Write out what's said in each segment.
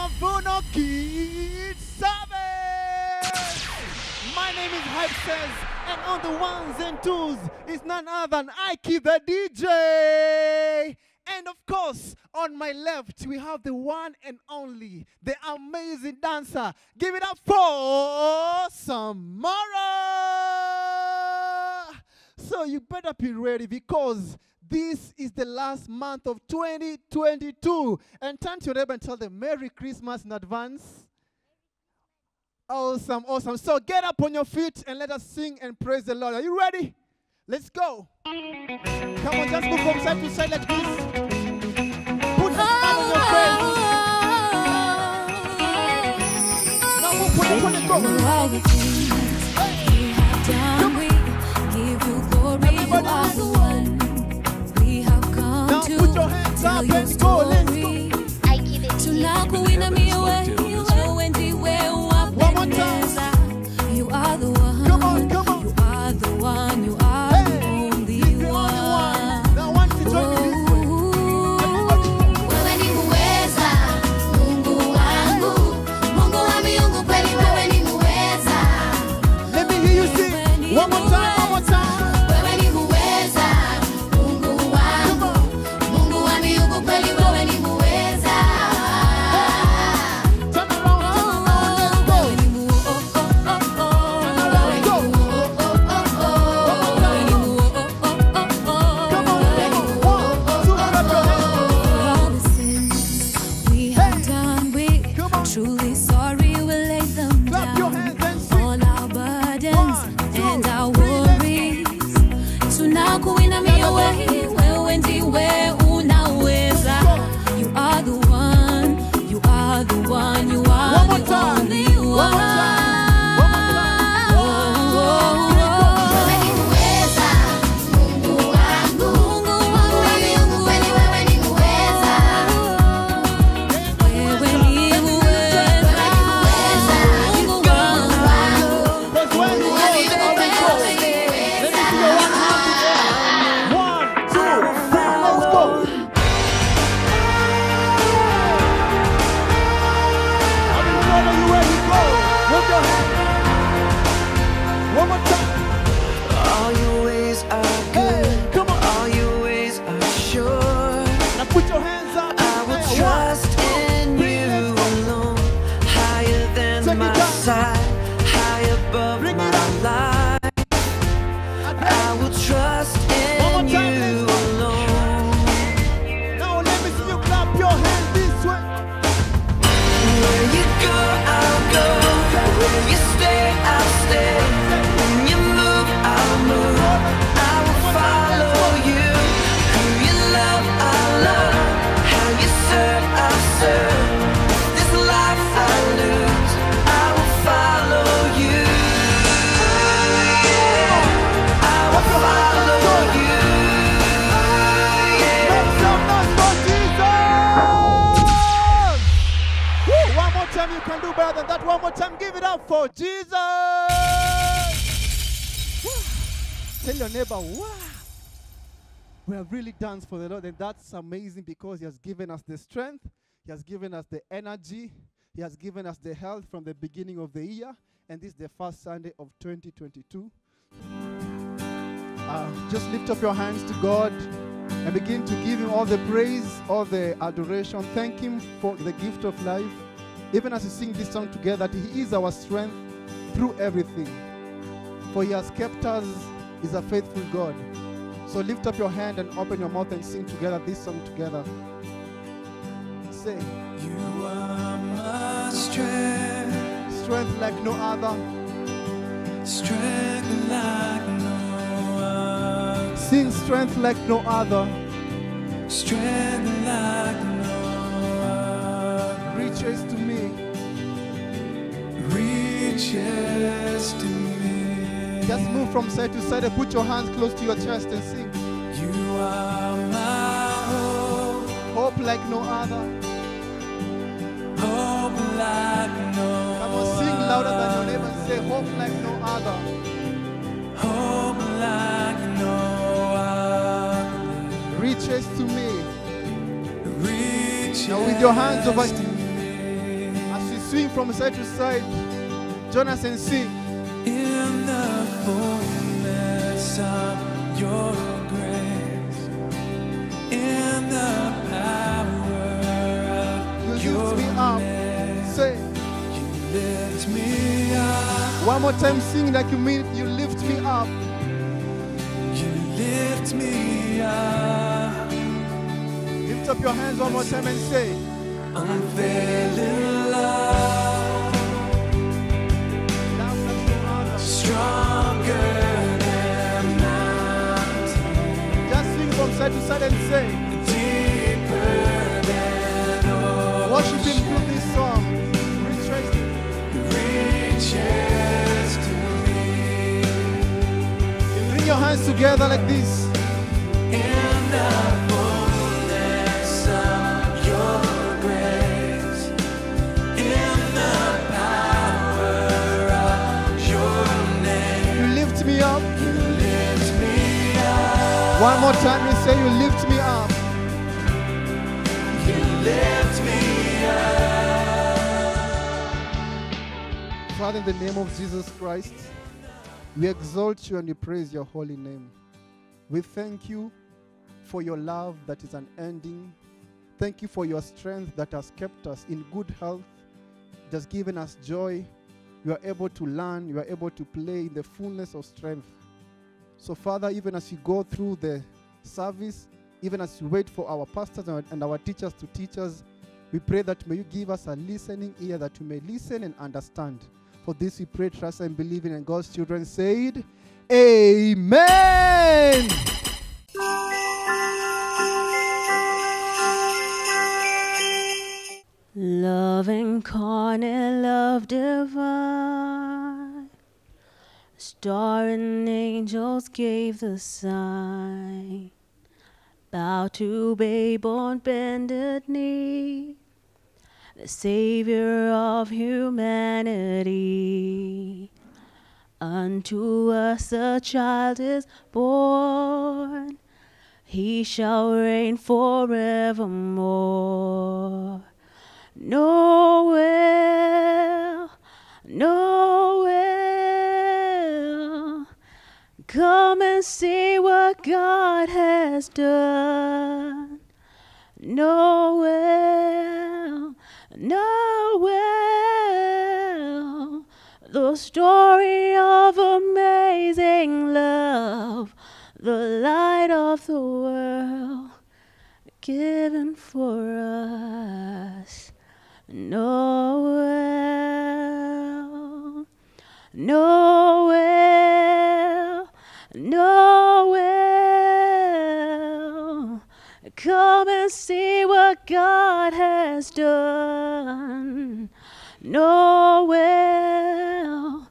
Mavuno Kids Service. My name is Hype Says, and on the ones and twos is none other than Ike the DJ. And of course, on my left, we have the one and only, the amazing dancer. Give it up for Samara. So you better be ready because this is the last month of 2022. And turn to your neighbor and tell them Merry Christmas in advance. Awesome, awesome. So get up on your feet and let us sing and praise the Lord. Are you ready? Let's go. Come on, just move from side to side like this. Put a smile on your face. Now move, put it, go. All the things you have done, we give you glory. You are the one we have come now to put your hands tell up your and go. Let's story. go. Tunakuina miwe, wewe ndiwe wapendeza. You are the one. Come on, come on. You are the one. You are the only one. Now I want you to join me this way. Wewe ni muweza, Mungu wangu. Mungu wa miungu kweli wewe ni muweza. Let me hear you sing. One more time, one more time. Wewe ni muweza, Mungu wangu. Mungu wa miungu kweli wewe ni muweza. Turn around, let's go. Come on, one, two, clap your hands. All the sins we have done, we Come on. truly sorry, we lay them Clap your down. hands and sing. All our burdens 1, 2, and our 3, let's worries. Tunakuina miwe, wewe ndiwe unaweza. You are the one, you are the one, you are One more the time. only One more one. time. One more time. Wewe ni muweza, Mungu wangu. Mungu wa miungu kweli wewe ni muweza. Wewe ni muweza, Mungu wangu. Because when you go, you always go. Let me see your one hand in the air. 1, 2, let's go. I will follow you where you go. Move your hand. One more time. All your ways are Hey, good, come on. all your ways are sure. Now put your hands up. I will One, trust 2, in 3, you let's go. alone, higher than Take it my down. sight, high above Bring it my up. life. I will trust One more in time, you let's go. alone. Now let me see you clap your hands this way. Where you go, I'll go. Where you stay, I'll stay. When you move, I'll move. I will follow you. Who you love, I'll love. How you serve, I'll serve. This life I lose, I will follow you. I will follow you. Make some noise for Jesus! Woo! One more time, you can do better than that. One more time, give it up for Jesus! Woo! Tell your neighbor, wow! We have really danced for the Lord, and that's amazing because He has given us the strength, He has given us the energy, He has given us the health from the beginning of the year, and this is the first Sunday of 2022. Just lift up your hands to God and begin to give Him all the praise, all the adoration. Thank Him for the gift of life. Even as we sing this song together, that He is our strength through everything. For He has kept us, He's a faithful God. So lift up your hand and open your mouth and sing together this song together. Say, You are my strength, strength like no other. strength like no other, Sing strength like no other. strength like no other, Reaches to me. reaches to me. Just move from side to side and put your hands close to your chest and sing. You are my hope, Hope like no other. hope like no Come on, sing louder than your neighbor and say hope like no other. hope like no other, Reaches to me. reaches Now with your hands over to me. swing from side to side. Join us and sing. In the fullness of your grace, in the power of You your lift me up. name, Say. you lift me up. One more time, sing like you mean it. You lift me up. You lift me up. Lift up your hands one more time and say, Unfailing love, love like no other. stronger than mountains, Just sing from side to side and say, deeper than worship Him through this song. Retrace it. reaches to me. Bring your hands together like this. In the fullness of your grace, in the power of your name, You lift me up. you lift me up. One more time, we say, you lift me up. You lift me up. Father, in the name of Jesus Christ, we exalt you and we praise your holy name. We thank you for your love that is unending. Thank you for your strength that has kept us in good health, just given us joy. You are able to learn, you are able to play in the fullness of strength. So, Father, even as you go through the service, even as you wait for our pastors and our teachers to teach us, we pray that may you give us a listening ear that we may listen and understand. For this we pray, trust, and believe in, and God's children said, Amen. Love incarnate, love divine. Star and angels gave the sign. Bow to babe on bended knee, the Savior of humanity. Unto us a child is born, he shall reign forevermore. Noel, Noel, come and see what God has done. Noel, Noel, the story of amazing love, the light of the world, given for us. Noel, Noel, Noel, come and see what God has done. Noel,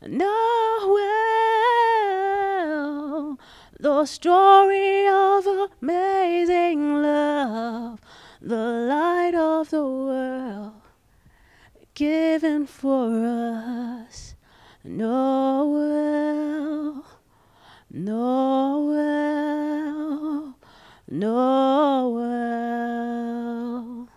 Noel, the story of amazing love, the light of the world, given for us. Noel, Noel, Noel.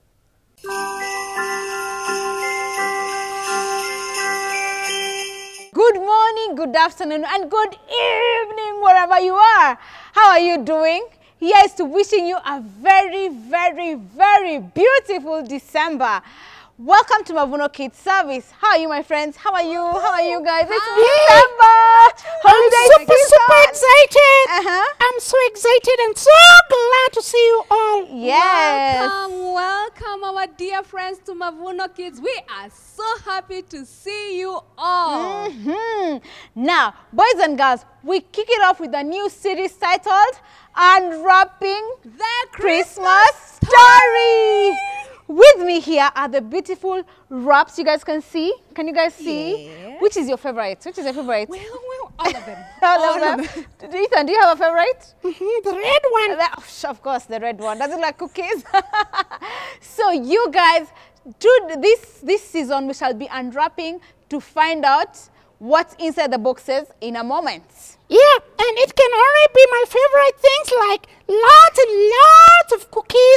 Good morning, good afternoon, and good evening, wherever you are. How are you doing? Here's to wishing you a very, very, very beautiful December. Welcome to Mavuno Kids Service. How are you, my friends? How are you? How are you guys? It's December. Holiday Super excited. Uh-huh. I'm so excited and so glad to see you all. Yes. Welcome, our dear friends to Mavuno Kids. We are so happy to see you all. Now, boys and girls, we kick it off with a new series titled Unwrapping The Christmas Story. With me here are the beautiful wraps you guys can see. Can you guys see? Yes. Which is your favorite? Which is your favorite? Well, all of them. All of them. Ethan, do you have a favorite? The red one. Of course, the red one. Does it like cookies? So you guys, this season, we shall be unwrapping to find out what's inside the boxes in a moment. Yeah, and it can only be my favorite things like lots and lots of cookies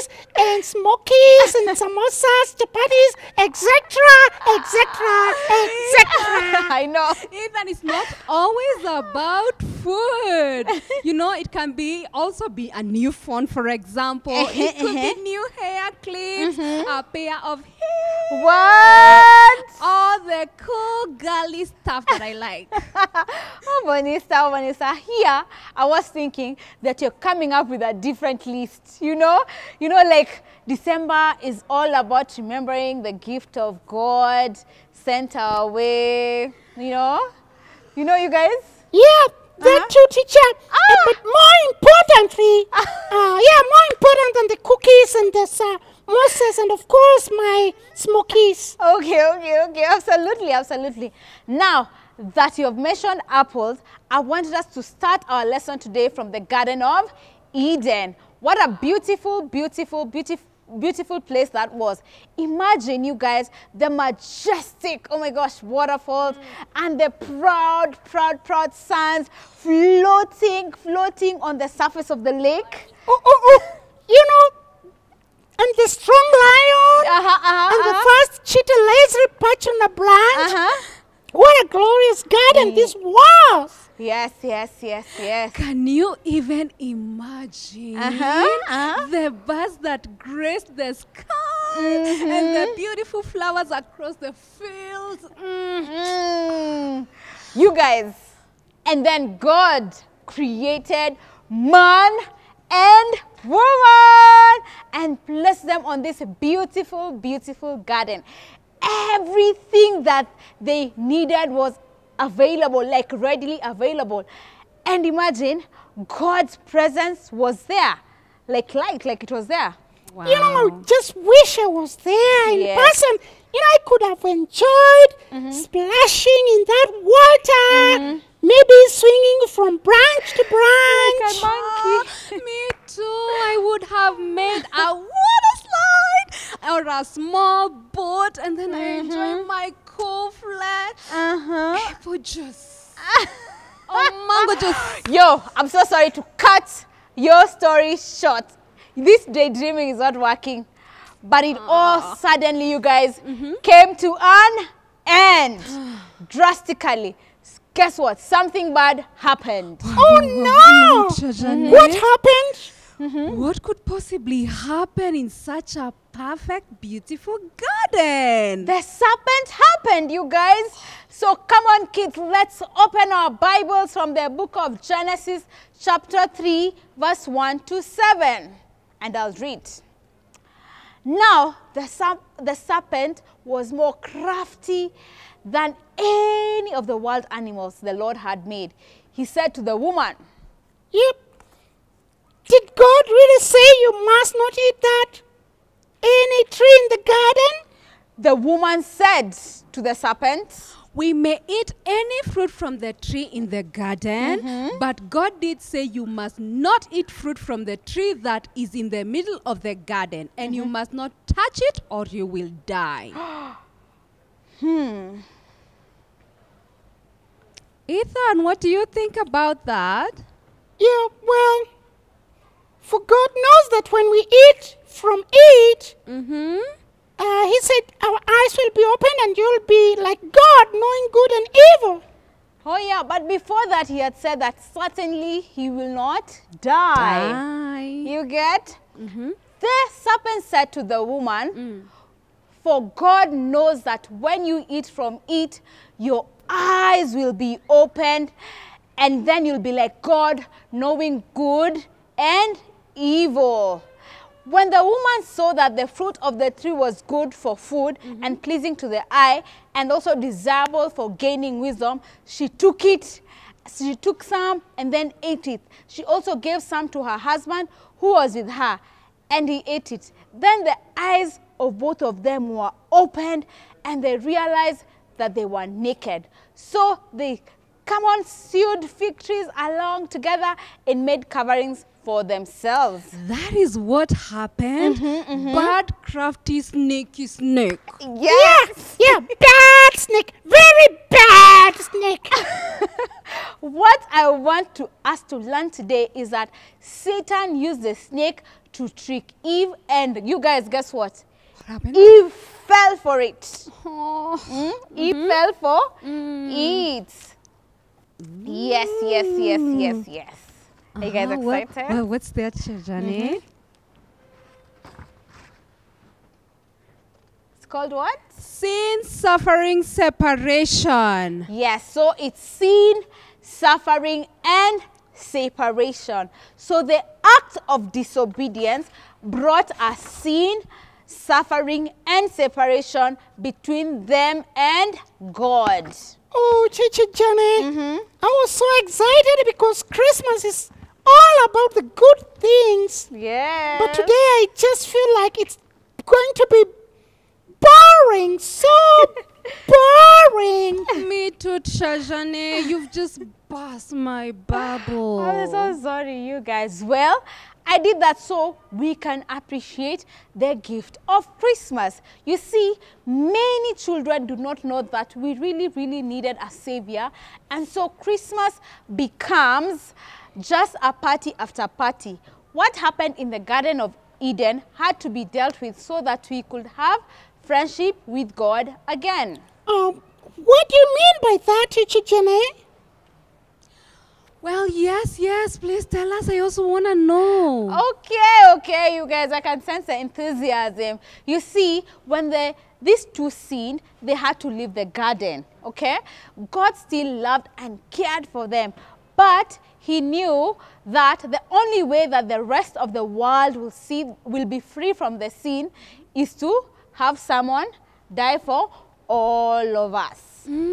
and smokies and samosas, chapatis, etc., etc., etc. I know. Ethan, it's not always about food. You know, it can be also be a new phone, for example. It could be new hair clips, a pair of heels. What? All the cool girly stuff that I like. Oh, Vanessa, here I was thinking that you're coming up with a different list, you know, like December is all about remembering the gift of God sent our way, you know, you guys? Yeah, that too, teacher. But more importantly, more important than the cookies and the samosas and of course my smokies. Okay, absolutely. Now that you have mentioned apples, I wanted us to start our lesson today from the Garden of Eden. What a beautiful place that was. Imagine, you guys, the majestic, oh my gosh, waterfalls and the proud suns floating on the surface of the lake. You know, and the strong lion and the first cheetah lazily perched on a branch. What a glorious garden this was. Yes. Can you even imagine the birds that graced the sky and the beautiful flowers across the fields? You guys, and then God created man and woman and placed them on this beautiful garden. Everything that they needed was available, like readily available. And imagine, God's presence was there, like it was there. Wow. You know, I just wish I was there in Yes. person. You know, I could have enjoyed splashing in that water, maybe swinging from branch to branch. Me too. I would have made a water slide or a small boat, and then I enjoy my cool flat apple juice. Mango juice. Yo, I'm so sorry to cut your story short. This daydreaming is not working, but it all suddenly, you guys, came to an end drastically. Guess what? Something bad happened. Oh no! What happened? What could possibly happen in such a perfect, beautiful garden? The serpent happened, you guys. So come on, kids, let's open our Bibles from the book of Genesis, chapter 3, verse 1 to 7. And I'll read. Now, the serpent was more crafty than any of the wild animals the Lord had made. He said to the woman, Yep. Did God really say you must not eat that? Any tree in the garden? the woman said to the serpent, We may eat any fruit from the tree in the garden, but God did say you must not eat fruit from the tree that is in the middle of the garden, and you must not touch it or you will die. Ethan, what do you think about that? Yeah, well, for God knows that when we eat from it, he said our eyes will be open and you'll be like God, knowing good and evil. oh yeah, but before that he had said that certainly he will not die. You get? The serpent said to the woman, for God knows that when you eat from it, your eyes will be opened, and then you'll be like God, knowing good and evil. When the woman saw that the fruit of the tree was good for food and pleasing to the eye, and also desirable for gaining wisdom, she took it. She took some and then ate it. She also gave some to her husband who was with her, and he ate it. Then the eyes of both of them were opened, and they realized that they were naked. So they come on, sewed fig trees along together and made coverings for themselves. That is what happened. Bad, crafty, snaky snake. Yes. Yeah, bad snake. Very bad snake. What I want to us to learn today is that Satan used the snake to trick Eve, and you guys, guess what? What happened? Eve fell for it. Oh. Eve fell for it. Yes, yes, yes, yes, yes. Are you guys excited? Well, what's that, Shajani? It's called what? Sin, suffering, separation. Yes, so it's sin, suffering, and separation. So the act of disobedience brought a sin, suffering, and separation between them and God. Oh, Chichi Jenny. I was so excited because Christmas is all about the good things. Yeah. But today I just feel like it's going to be boring. So boring. Me too, Shajani. You've just burst my bubble. I'm so sorry, you guys. Well, I did that so we can appreciate the gift of Christmas. You see, many children do not know that we really, really needed a savior. And so Christmas becomes just a party after party. What happened in the Garden of Eden had to be dealt with so that we could have friendship with God again. What do you mean by that, Chichi Jenny? Well, yes, please tell us. I also want to know. Okay, you guys, I can sense the enthusiasm. You see, when these two sinned, they had to leave the garden, okay? God still loved and cared for them, but he knew that the only way that the rest of the world will be free from the sin is to have someone die for all of us.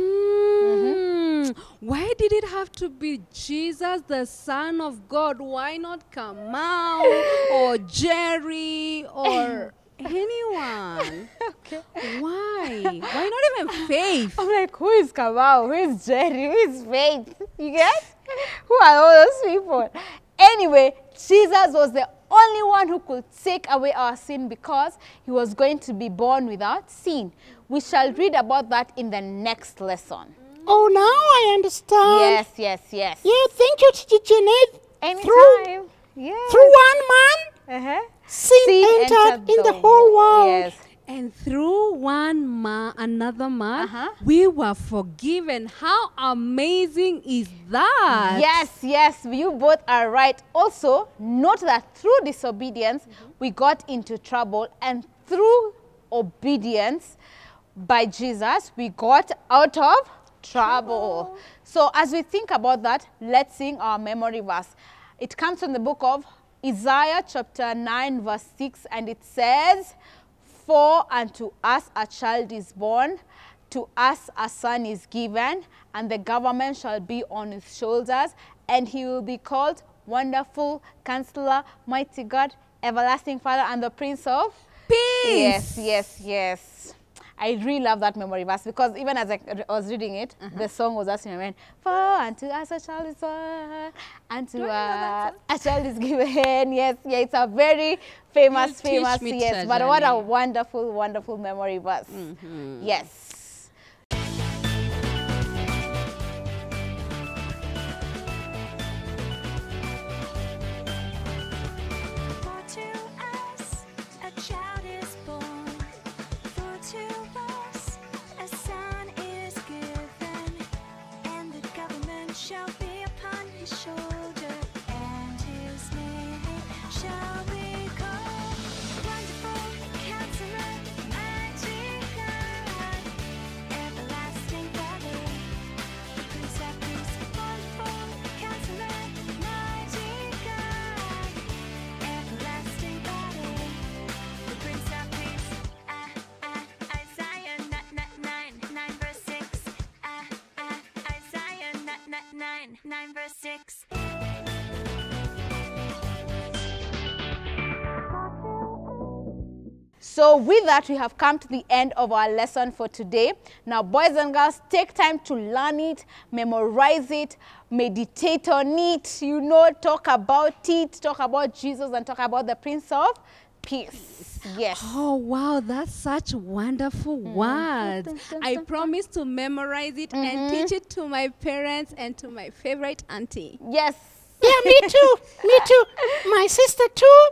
Why did it have to be Jesus, the Son of God? Why not Kamau or Jerry or anyone? Okay. Why? Why not even Faith? I'm like, who is Kamau? Who is Jerry? Who is Faith? You get? Who are all those people? Anyway, Jesus was the only one who could take away our sin because he was going to be born without sin. We shall read about that in the next lesson. Oh, now I understand. Yes. Yeah, thank you, Chichi Jenny. Anytime. Yes. Through one man, sin entered in the whole world. Yes. And through another man, we were forgiven. How amazing is that? Yes, you both are right. Also, note that through disobedience, we got into trouble, and through obedience by Jesus, we got out of trouble. So as we think about that, let's sing our memory verse. It comes from the book of Isaiah chapter 9 verse 6, and it says, "For unto us a child is born, to us a son is given, and the government shall be on his shoulders, and he will be called Wonderful, Counselor, Mighty God, Everlasting Father, and the Prince of Peace." Yes. I really love that memory verse because even as I was reading it, the song was asking me, "For unto us a child is born, unto us a child is given." Yes, it's a very famous, yes. But what a wonderful, wonderful memory verse. Yes. For to us a child is born, for to us a son is given, and the government shall be upon his shoulder, and his name shall be called Wonderful Counselor, Mighty God, Everlasting Father, the Prince of Peace. Wonderful Counselor, Mighty God, Everlasting Father, the Prince of Peace. Isaiah 9 verse 6. Isaiah 9 verse 6. So with that, we have come to the end of our lesson for today. Now, boys and girls, take time to learn it, memorize it, meditate on it, you know, talk about it, talk about Jesus, and talk about the Prince of Peace. Yes. Oh, wow, that's such wonderful words. I promise to memorize it and teach it to my parents and to my favorite auntie. Yes. Yeah, me too. Me too. My sister too.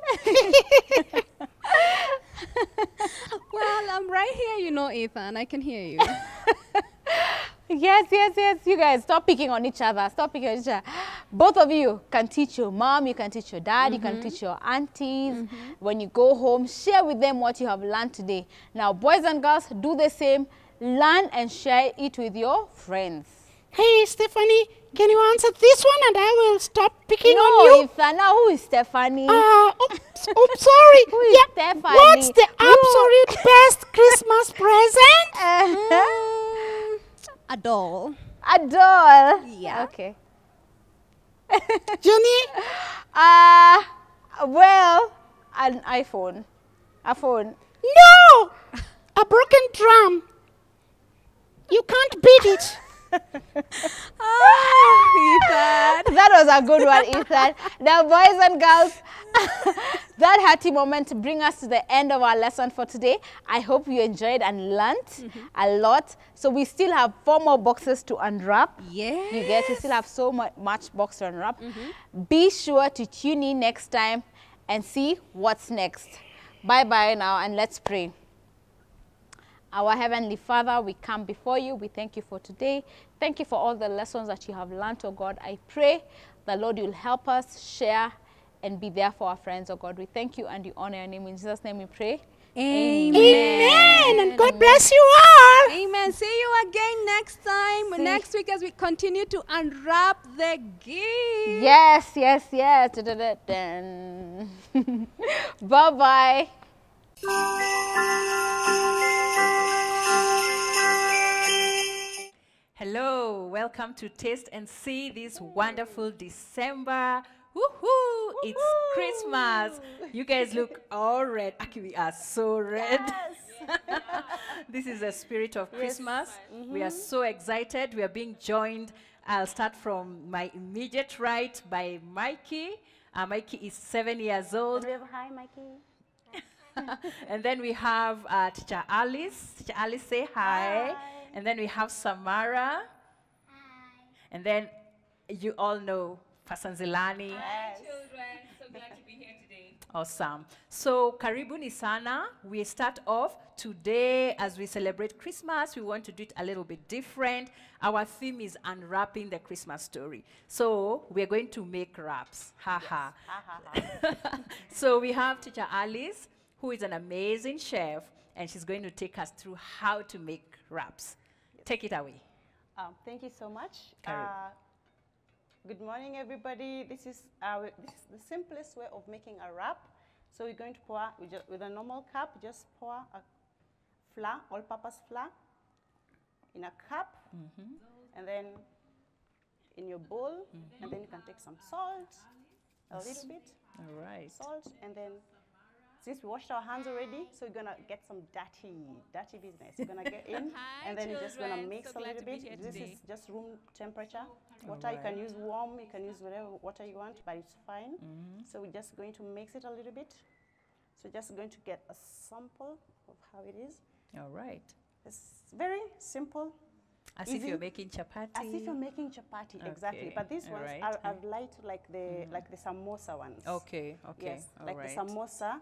Well, I'm right here, you know, Ethan. I can hear you. Yes, yes, yes. You guys, stop picking on each other. Stop picking on each other. Both of you can teach your mom, you can teach your dad, you can teach your aunties. When you go home, share with them what you have learned today. Now, boys and girls, do the same. Learn and share it with your friends. Hey, Stephanie, can you answer this one and I will stop picking No, on you? Ethan, now who is Stephanie? Oops, sorry. Who is Stephanie? What's the absolute best Christmas present? A doll. A doll. Yeah. Okay. Jenny? Well, an iPhone. A phone. No! A broken drum. You can't beat it. Ethan. That was a good one, Ethan. Now, boys and girls, that hearty moment bring us to the end of our lesson for today. I hope you enjoyed and learnt a lot. So we still have 4 more boxes to unwrap. Yes. You get, we still have so much box to unwrap. Be sure to tune in next time and see what's next. Bye-bye now, and let's pray. Our Heavenly Father, we come before you. We thank you for today. Thank you for all the lessons that you have learned, oh God. I pray that, Lord, you'll help us share and be there for our friends, oh God. We thank you and you honor your name. In Jesus' name we pray. Amen. Amen. And God bless you all. Amen. See you again next time. Next week as we continue to unwrap the gift. Yes, yes, yes. Dun. Bye-bye. Hello, welcome to Taste and See this wonderful December. Woohoo! It's Christmas. You guys look all red. Actually, we are so red. This is the spirit of Christmas. We are so excited. We are being joined. I'll start from my immediate right by Mikey. Mikey is 7 years old. Hi, Mikey. And then we have Teacher Alice. Teacher Alice, say hi. And then we have Samara. Hi. And then you all know Pastor Zilani. Hi, children. So glad to be here today. Awesome. So, Karibu ni sana. We start off today as we celebrate Christmas. We want to do it a little bit different. Our theme is unwrapping the Christmas story. So, we're going to make wraps. Ha ha. So, we have Teacher Alice, who is an amazing chef, and she's going to take us through how to make wraps. Take it away. Thank you so much. Karibu. Good morning, everybody. This is the simplest way of making a wrap. So we're going to pour, with a normal cup, just pour a flour, all-purpose flour, in a cup, and then in your bowl, and then you can take some salt, a little bit, All right. salt, and then since we washed our hands already, so we're gonna get some dirty business. We're gonna get in, and then you're just gonna children. mix So a glad little to be bit. here This today. is just room temperature water. You can use warm, you can use whatever water you want, but it's fine. So we're just going to mix it a little bit. So just going to get a sample of how it is. All right. It's very simple. As if Easy. you're making chapati. As if you're making chapati, exactly. Okay, But these all ones right. are light, like the samosa ones. Okay, okay. Yes, all like right. the samosa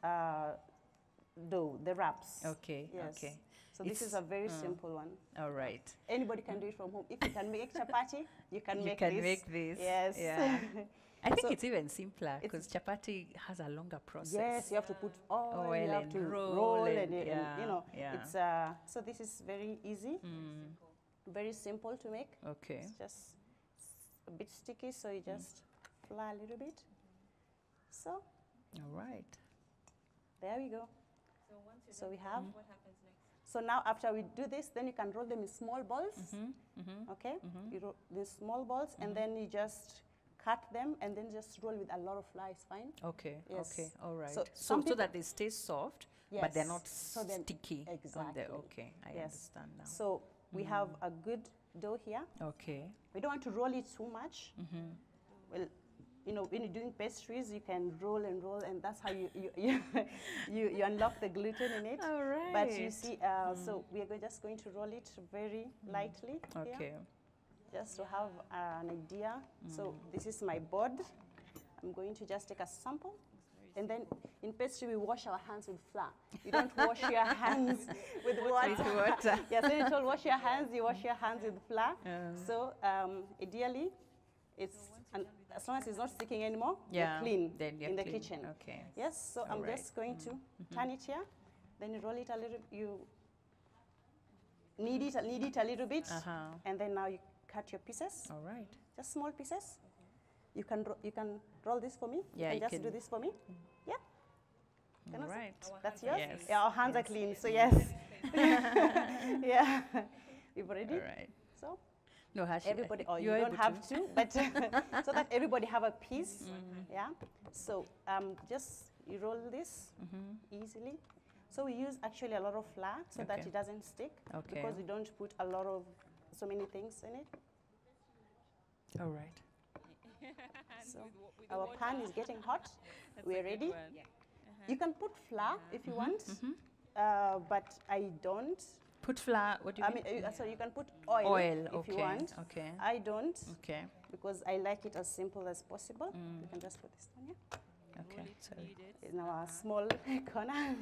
dough, the wraps. Okay, Yes. okay. So this It's- is a very simple one. All right. Anybody can do it from home. If you can make chapati, you can You make can this. make this. Yes. Yeah. I think So it's even simpler because chapati has a longer process. Yes, you have to put oil, Oil you have and to roll roll, and- and yeah, you know, yeah. it's so this is very easy, very simple to make. Okay. It's just a bit sticky, so you just fly a little bit. So All right. there we go. So we have. What happens next? So now after we do this, then you can roll them in small balls. Okay, you roll these small balls, and then you just cut them, and then just roll with a lot of flour is fine. Okay, Yes. okay, all right. So So, some so people- that they stay soft, but they're Yes. not So then- sticky on exactly. the, okay, I Yes. understand now. So we have a good dough here. Okay. We don't want to roll it too much. Well, you know, when you're doing pastries, you can roll, and that's how you unlock the gluten in it. All right. But you see, so we are just going to roll it very lightly here, Okay. just to have an idea. So this is my board. I'm going to just take a sample. And then in pastry, we wash our hands with flour. You don't wash your hands with water. Yes, when you told wash your hands, you wash your hands with flour. So ideally, as long as it's not sticking anymore, Yeah, you're clean then you're in the clean. kitchen. Okay. Yes, so I'm Alright. just going to turn it here. Then you roll it a little, you knead it a little bit, and then now you cut your pieces, All right. just small pieces. You can roll this for me. Yeah, you you can just can- do this for me. Yeah. Can All I see? right. That's yours? Yes. Yeah, our hands are clean, so yes. Yeah. We've already. All right. So No, Hashi, everybody, or you you're don't able have to, but so that everybody have a piece. Yeah. So just you roll this easily. So we use actually a lot of flour so that Okay. it doesn't stick, Okay. because we don't put a lot of so many things in it. All right. So our pan is getting hot. We're ready. You can put flour if you want, but I don't. Put flour, what do you I mean? mean, so you can put oil, Oil, if you okay, want. okay. I don't, Okay, because I like it as simple as possible. You can just put this down here okay. Sorry. in our small corner.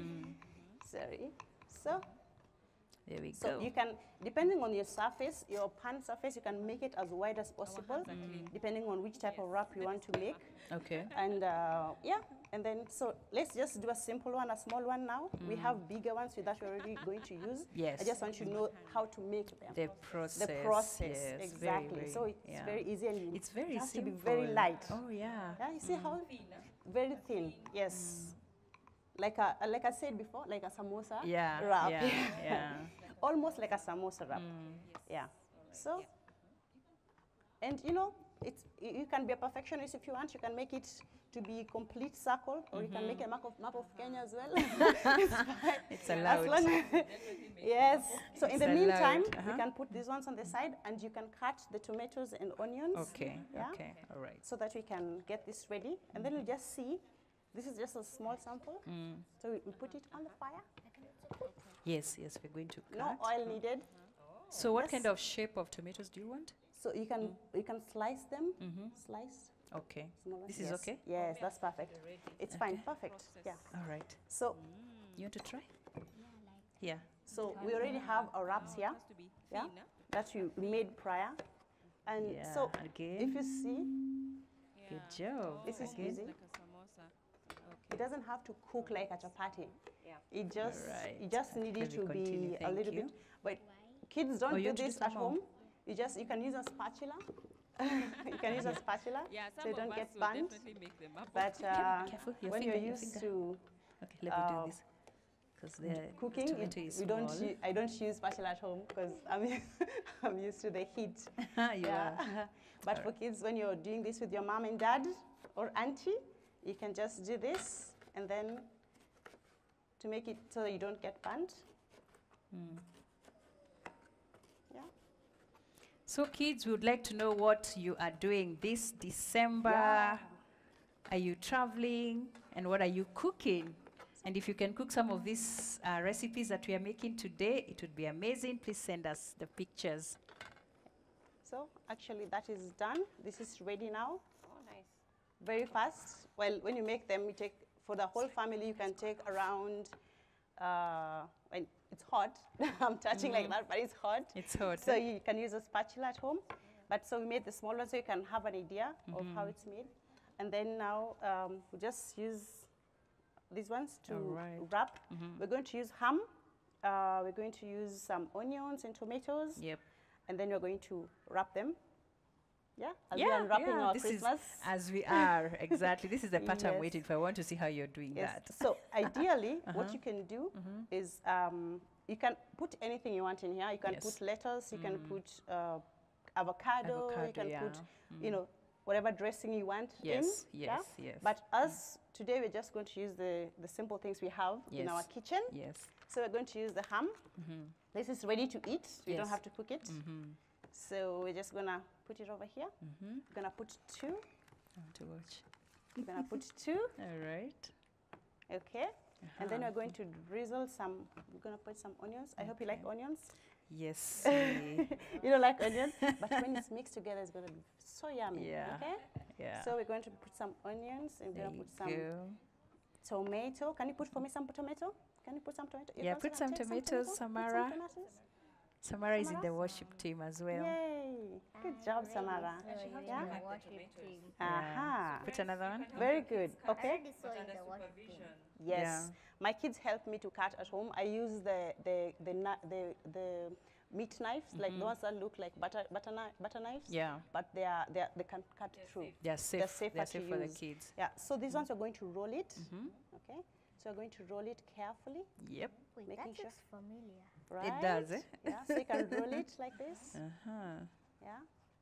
Sorry. So There we So go. you can, depending on your surface, your pan surface, you can make it as wide as possible, depending on which type of wrap you want to make. Okay. And yeah, and then so let's just do a simple one, a small one now. We have bigger ones that we're already going to use. Yes. I just want you to know how to make them. The process. The process, yes, exactly. Very, so it's yeah. very easy, and you It's very it has simple. to be very light. Oh, yeah. Yeah, you see how very thin. Yes. Like I said before, like a samosa Yeah, wrap. yeah, yeah. Almost like a samosa wrap. Yeah. So, and you know, you can be a perfectionist if you want. You can make it to be complete circle, or you can make a map of Kenya as well. It's fine. It's allowed. As long yes. So in It's the meantime, allowed. we can put these ones on the side, and you can cut the tomatoes and onions. Okay, Yeah. okay, all right. So that we can get this ready, and then we just see. This is just a small sample. So we put it on the fire. Yes, yes, we're going to cut. No oil needed. So what Yes. kind of shape of tomatoes do you want? So you can slice them. Slice. Okay. Small ones. This is Yes. okay? Yes, that's perfect. It's fine. Perfect. Yeah. All right. So You want to try? Yeah. so we already have our wraps here. Yeah. That we made prior. And Yeah, so again. if you see, Good job. this is Again. easy. It doesn't have to cook like a chapati. It just Alright. you just need it Let me to continue. be a Thank little you. bit. But kids don't Oh, you do introduce this at them all? home. You can use a spatula. You can use a spatula, so you don't get burnt. But Careful, your when finger, you're your used finger. to Okay, let me do this. Because the cooking, tomato is we don't. small. I don't use spatula at home because I'm used to the heat. You are. But for kids, when you're doing this with your mom and dad or auntie, you can just do this, and then to make it so that you don't get burnt. Yeah. So kids, we would like to know what you are doing this December. Are you traveling? And what are you cooking? And if you can cook some of these recipes that we are making today, it would be amazing. Please send us the pictures. So actually that is done. This is ready now. Oh, nice. Very fast. Well, when you make them, you take, for the whole family, you can take around, when it's hot. I'm touching like that, but it's hot. It's hot. So you can use a spatula at home. But so we made the small one so you can have an idea of how it's made. And then now we just use these ones to wrap. We're going to use ham. We're going to use some onions and tomatoes. Yep. And then we're going to wrap them. Yeah, as we're unwrapping our this Christmas. is as we are, exactly. This is the part I'm Yes. waiting for. I want to see how you're doing Yes. that. So ideally, what you can do is you can put anything you want in here. You can Yes. put lettuce, you can put avocado, you Avocado, can yeah. put, you know, whatever dressing you want Yes, in. yes, yes. But us, today we're just going to use the simple things we have in our kitchen. Yes. So we're going to use the ham. This is ready to eat. You don't Yes. have to cook it. So we're just gonna put it over here. We're gonna put 2. I want to watch. We're gonna put 2. All right. Okay. And then we're going to drizzle some. We're gonna put some onions. I hope you like onions. Yes. You don't like onions, but when it's mixed together, it's gonna be so yummy. Yeah. Okay. Yeah. So we're going to put some onions and we're There gonna you put some go. tomato. Can you put for me some tomato? Can you put some tomato? Yeah, Your put cousin some can take tomatoes, Put Samara. some tomatoes. Samara is in Samara? the worship team as well. Yay! Good job, Samara. Yeah. Aha. Put another one. Very good. Okay. Yes. Yeah. My kids help me to cut at home. I use the meat knives, like the ones that look like butter knives. Yeah. But they can cut through. They're safe. They're safer They're to safe for the use. kids. Yeah. So these ones we're going to roll it. Okay. So we're going to roll it carefully, Yep. making sure. familiar. Right. It does, eh? Yeah. So you can roll it like this. Yeah.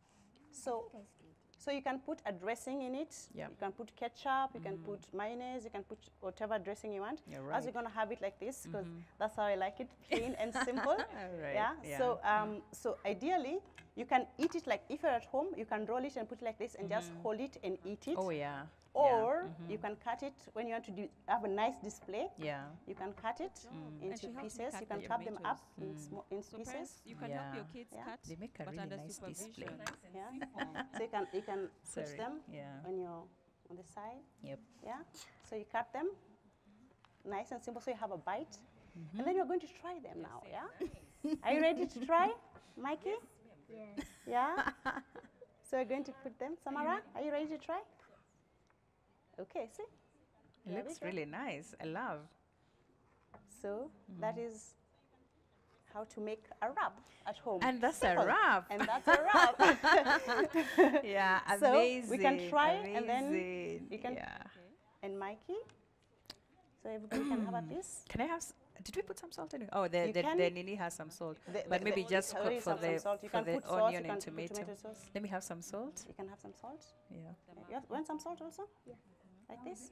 So you can put a dressing in it. Yep. You can put ketchup, you can put mayonnaise, you can put whatever dressing you want. You're As right. you're going to have it like this, because that's how I like it, plain and simple. All right. Yeah. Yeah. So so ideally, you can eat it like, if you're at home, you can roll it and put it like this and just hold it and eat it. Oh yeah. Or you can cut it when you want to have a nice display. Yeah. You can cut it into she helps me pieces. cut You can the chop them up tomatoes. in So pieces. parents, you can help your Yeah. kids Yeah. cut, They make a but really under nice display. supervision. Yeah. So you can put Sorry. them Yeah. on the side. Yep. Yeah. So you cut them, nice and simple. So you have a bite, and then you're going to try them now. Yeah. Are you ready to try, Mikey? Yes. Yeah. So we're going to put them. Samara, are you ready to try? Okay. See. It There we looks go. really nice. I love. So that is how to make a wrap at home. And that's a Simple. wrap. And that's a wrap. Yeah, So amazing. we can try and then amazing. you can- Yeah. And Mikey. So everybody can have a piece. Can I have? Did we put some salt in it? Oh, You the can. Nini has some salt, The- but the- maybe the- just already for have some the salt. You for can the put sauce, onion you and can put tomato. tomato sauce. Let me have some salt. You can have some salt. Yeah. You want some salt also? Yeah. Like this?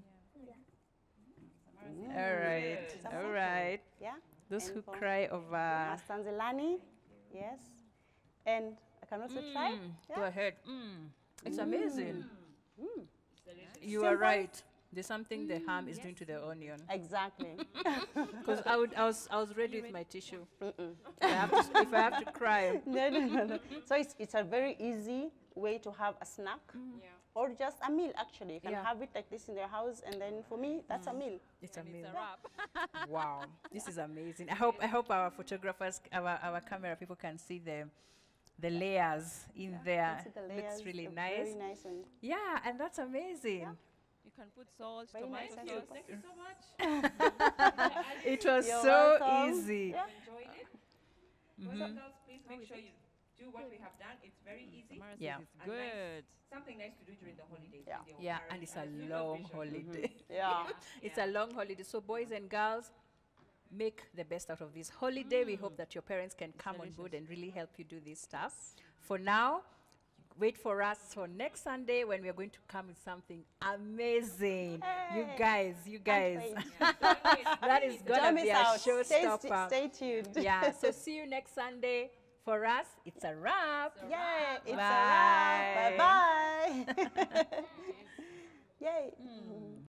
All right. Some All salt. right. Yeah. Those And who for cry over. Stanzelani. Yes. And I can also try. Go Yeah. ahead. It's amazing. You Simple. are right. There's something the ham is doing to the onion. Exactly. Because I was ready with my tissue. If I have to cry. No. So it's a very easy way to have a snack. Or just a meal, actually. You can Yeah. have it like this in your house, and then for me, that's a meal. It's a meal. It's a wrap. Wow, this is amazing. I hope our photographers, our camera people can see the layers in there. See the Looks layers, really they're nice. Very nice and Yeah, and that's amazing. You can put salt, Very nice tomato and sauce. simple. Thank you so much. It was You're so welcome. easy. Yeah. Enjoyed it. Boys and girls, please make sure you do what we have done. It's very easy. Samara says Yeah. it's And nice. good. Something nice to do during the holidays. Yeah. with your Yeah, parents and it's a supervision. long holiday. Yeah. It's a long holiday. So boys and girls, make the best out of this holiday. We hope that your parents can come on board and really help you do this stuff. For now, wait for us for next Sunday when we are going to come with something amazing. You Hey. guys. Can't That is Don't gonna miss be a out. showstopper. Stay tuned. Yeah, so see you next Sunday. For us, it's a wrap. Yay, it's Bye. a wrap. Bye-bye. Yay.